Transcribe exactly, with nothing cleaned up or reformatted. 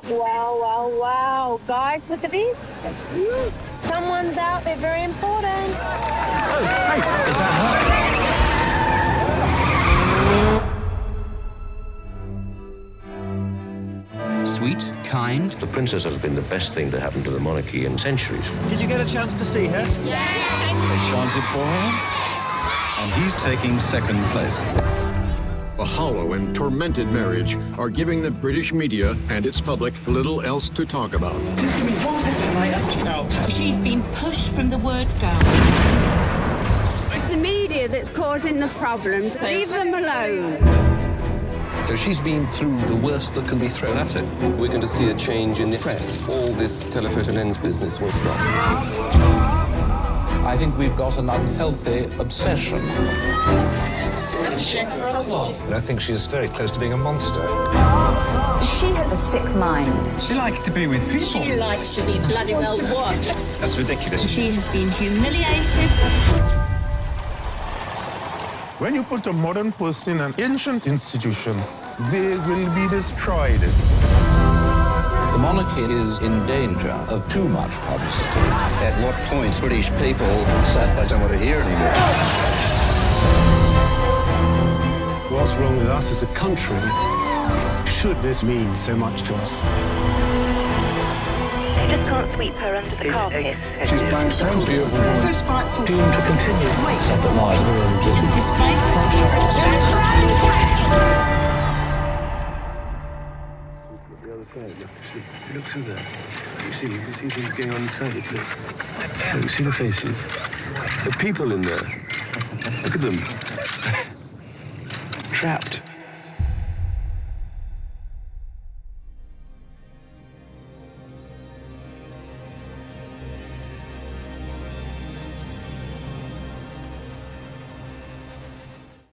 Wow, wow, wow. Guys, look at this. Someone's out there very important. Oh, hey, is that her? Sweet, kind. The princess has been the best thing to happen to the monarchy in centuries. Did you get a chance to see her? Yes! They chanted for her, and he's taking second place. A hollow and tormented marriage are giving the British media and its public little else to talk about. Just give me one picture, out. She's been pushed from the word go. It's the media that's causing the problems. Leave them alone. So she's been through the worst that can be thrown at her. We're going to see a change in the press. All this telephoto lens business will stop. I think we've got an unhealthy obsession. I think she's very close to being a monster. She has a sick mind. She likes to be with people. She likes to be bloody well watched. That's ridiculous. She has been humiliated. When you put a modern person in an ancient institution, they will be destroyed. The monarchy is in danger of too much publicity. At what point British people said, I don't want to hear anymore. What's wrong with us as a country? Should this mean so much to us? You just can't sweep her under the carpet. She's playing so beautiful. Doomed to continue. Wait. Second line. It's disgraceful. Look through there. You see, you see things going on inside it. Look. Look, you see the faces? The people in there. Look at them. Trapped.